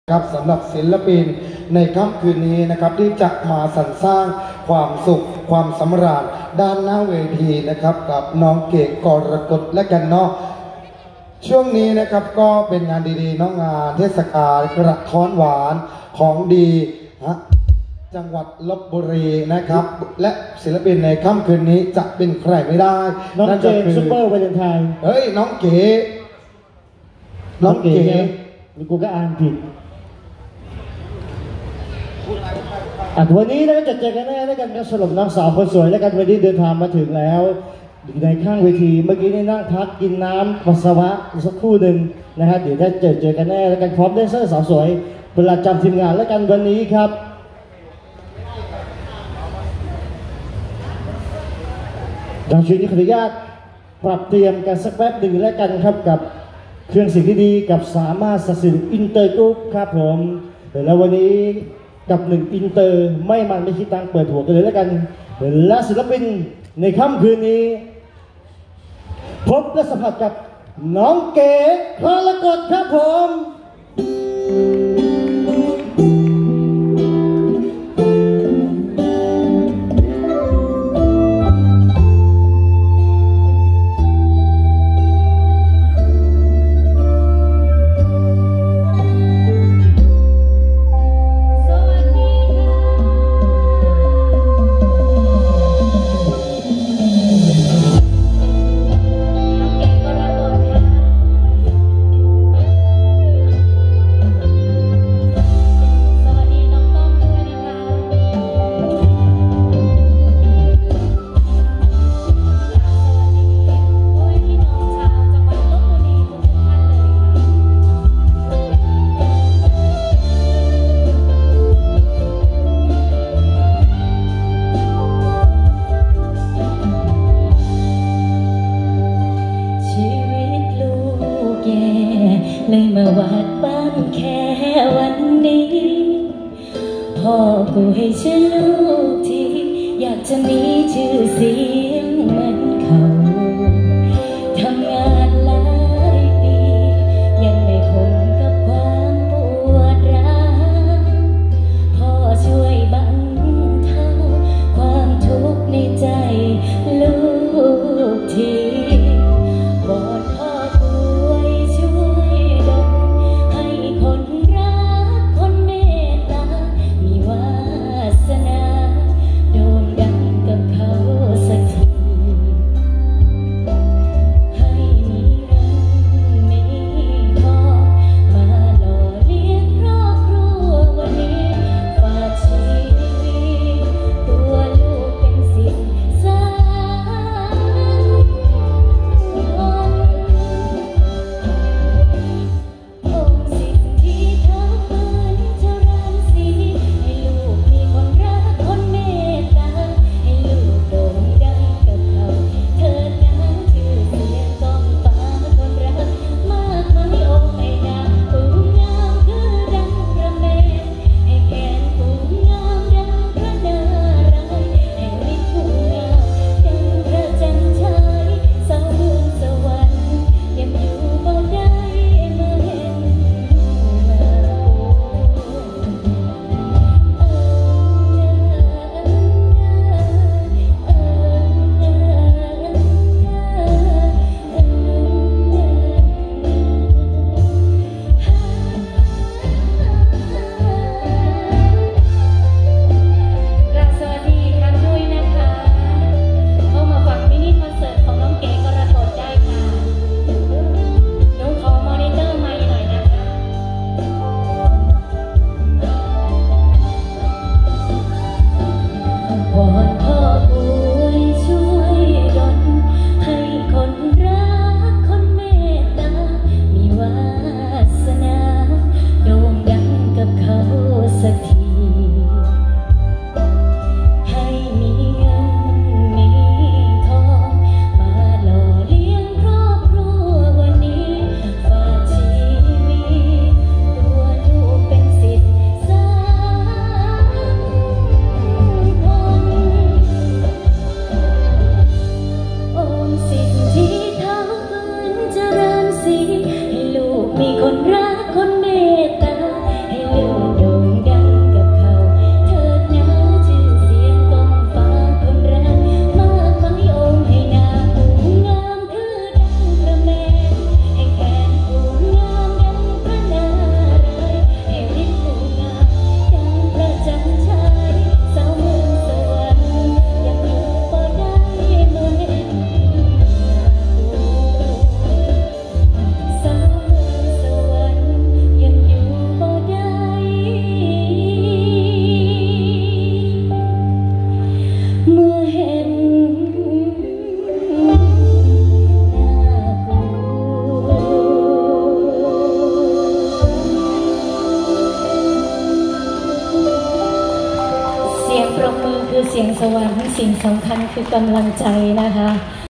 ครับสำหรับศิลปินในค่ำคืนนี้นะครับที่จะมาสรรสร้างความสุขความสำราญด้านหน้าเวทีนะครับกับน้องเก๋กรกฎและกันเนาะช่วงนี้นะครับก็เป็นงานดีๆน้องงานเทศกาลกระท้อนหวานของดีจังหวัดลพบุรีนะครับและศิลปินในค่ำคืนนี้จะเป็นใครไม่ได้น้องเจนซุปเปอร์วาเลนไทน์เฮ้ยน้องเก๋กูก็อ่านผิดวันนี้เราจะเจอกันแน่แล้วกันกับสรุปน้องสาวคนสวยแล้วกันวันนี้เดินทางมาถึงแล้วอยู่ในข้างเวทีเมื่อกี้นี่นั่งพักกินน้ำปัสสาวะสักครู่หนึ่งนะครับเดี๋ยวจะเจอกันแน่แล้วกันพร้อมแดนเซอร์สาวสวยประจำทีมงานแล้วกันวันนี้ครับดังช่วงนี้ขออนุญาตปรับเตรียมกันสักแป๊บหนึ่งแล้วกันครับกับเครื่องเสียงที่ดีกับสามารถสัสินอินเตอร์กรุ๊ปครับผมแล้ววันนี้กับหนึ่งอินเตอร์ไม่มันไม่คิดตังเปิดหัวกันเลยแล้วกันและศิลปินในค่ำคืนนี้พบและสัมผัสกับน้องเก๋กรกฎครับผมเลยมาวัดบ้านแค่วันนี้พ่อกูให้ชื่อลูกที่อยากจะมีชื่อเสียงเหมือนเขาทำงานหลายปียังไม่พ้นกับความปวดร้าวพ่อช่วยบรรเทาความทุกข์ในใจลูกทีบอดพ่อป่วยช่วยดลให้คนรักคนเมตตามีวาสนาโด่งดังกับเขาสักทีวรรค์สิ่งสำคัญคือกำลังใจนะคะ